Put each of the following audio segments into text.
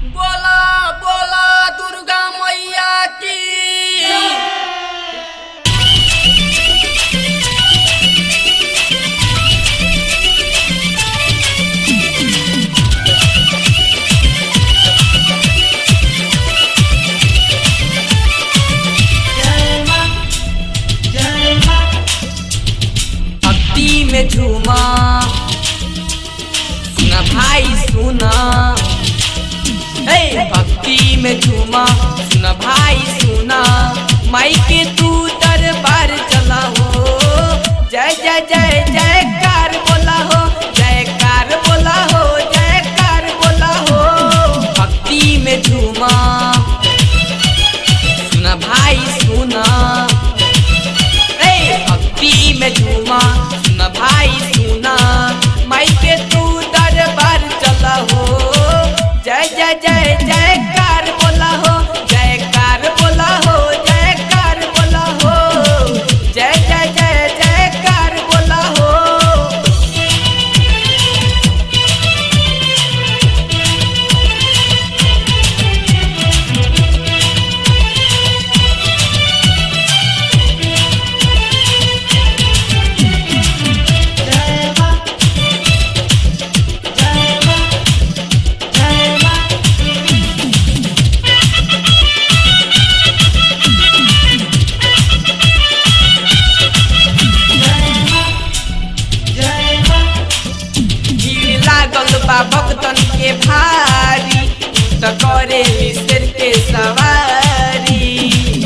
बोला बोला दुर्गा मैया की। भक्ति में झूमा सुना भाई सुना, भक्ति में झूमा सुना भाई सुना, माई के तू दरबार चला हो। जय जय जय जयकार बोला हो, जयकार बोला हो, जयकार बोला हो। भक्ति में झूमा सुना भाई सुना, भक्ति में झूमा सुना भाई सुना, माई के तू दरबार चला हो। जय जय जय जयकार बोला हो, जयकार बोला हो, जयकार बोला हो। जय जय जय जयकार बोला हो। भक्तन के भारी त करे सिर के सवारी,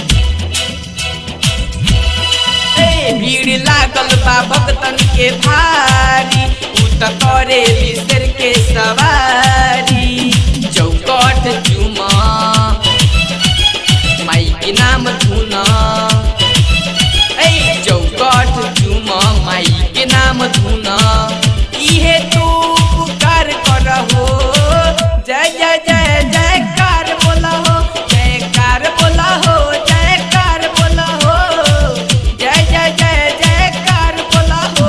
भीड़ लागल बा भक्तन के भारी त करे सिर के सवारी। चौकट चुमा माई के नाम धुना, चौकट चुमा माई के नाम धुना, इहे तू हो। जय जय जय जयकार बोला हो, जयकार बोला हो, जयकार बोला हो। जय जय जय जयकार बोला हो।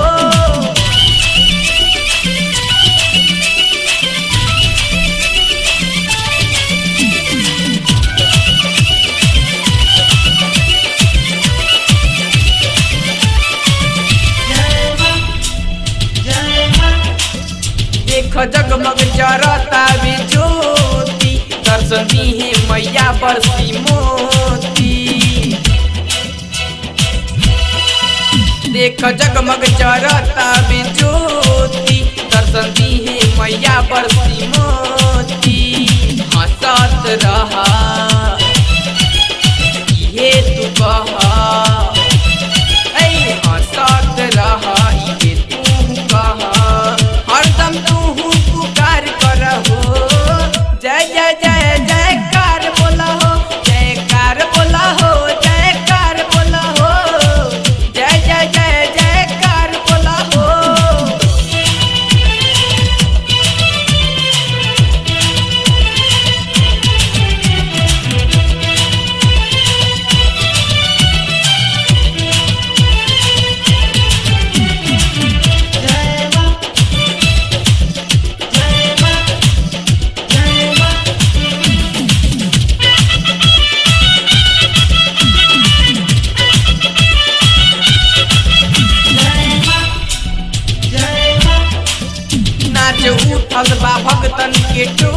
देखो जगमग जरता भी ज्योति, दर्शन दिहे मैया बरसी मोती। देखो जगमग जरता भी ज्योति, दर्शन दिहे मैया बरसी मोती। हंसत रहा इहे तू कहा, हंसत रहा इहे तू कहा, हरदम तू पुकार करहो। जय जय जय जयकार बोला हो, जयकार बोला हो, जयकार बोला हो। जय जय जय जयकार बोला हो। उठल बा भक्तन के टोली,